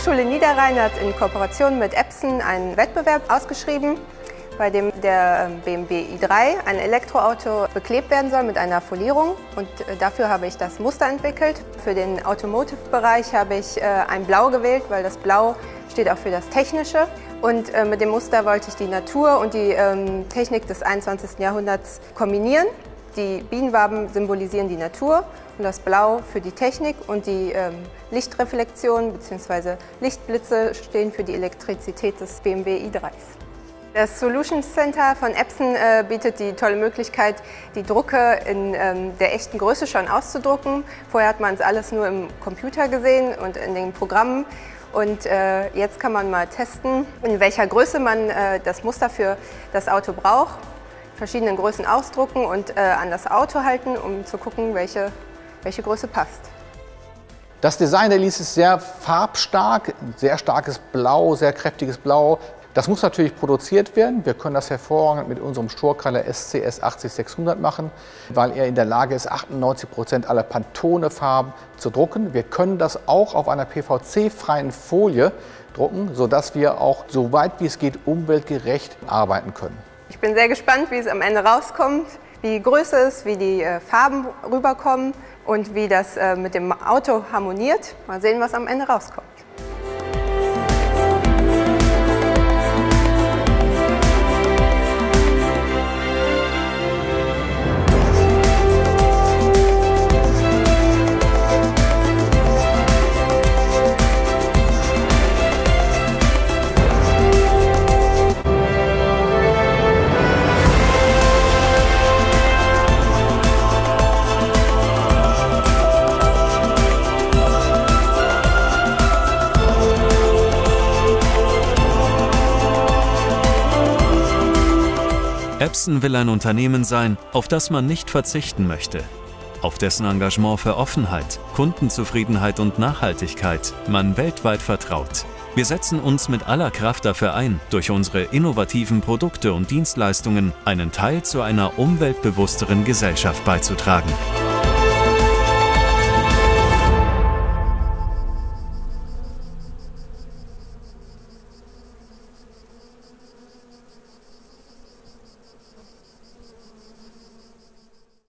Hochschule Niederrhein hat in Kooperation mit Epson einen Wettbewerb ausgeschrieben, bei dem der BMW i3, ein Elektroauto, beklebt werden soll mit einer Folierung. Und dafür habe ich das Muster entwickelt. Für den Automotive-Bereich habe ich ein Blau gewählt, weil das Blau steht auch für das Technische. Und mit dem Muster wollte ich die Natur und die Technik des 21. Jahrhunderts kombinieren. Die Bienenwaben symbolisieren die Natur und das Blau für die Technik und die Lichtreflexion bzw. Lichtblitze stehen für die Elektrizität des BMW i3s. Das Solutions Center von Epson bietet die tolle Möglichkeit, die Drucke in der echten Größe schon auszudrucken. Vorher hat man es alles nur im Computer gesehen und in den Programmen. Und jetzt kann man mal testen, in welcher Größe man das Muster für das Auto braucht. Verschiedenen Größen ausdrucken und an das Auto halten, um zu gucken, welche Größe passt. Das Design der Lease ist sehr farbstark, sehr starkes Blau, sehr kräftiges Blau. Das muss natürlich produziert werden. Wir können das hervorragend mit unserem Sturkralla SCS 80600 machen, weil er in der Lage ist, 98% aller Pantone-Farben zu drucken. Wir können das auch auf einer PVC-freien Folie drucken, sodass wir auch so weit wie es geht umweltgerecht arbeiten können. Ich bin sehr gespannt, wie es am Ende rauskommt, wie die Größe ist, wie die Farben rüberkommen und wie das mit dem Auto harmoniert. Mal sehen, was am Ende rauskommt. Epson will ein Unternehmen sein, auf das man nicht verzichten möchte, auf dessen Engagement für Offenheit, Kundenzufriedenheit und Nachhaltigkeit man weltweit vertraut. Wir setzen uns mit aller Kraft dafür ein, durch unsere innovativen Produkte und Dienstleistungen einen Teil zu einer umweltbewussteren Gesellschaft beizutragen.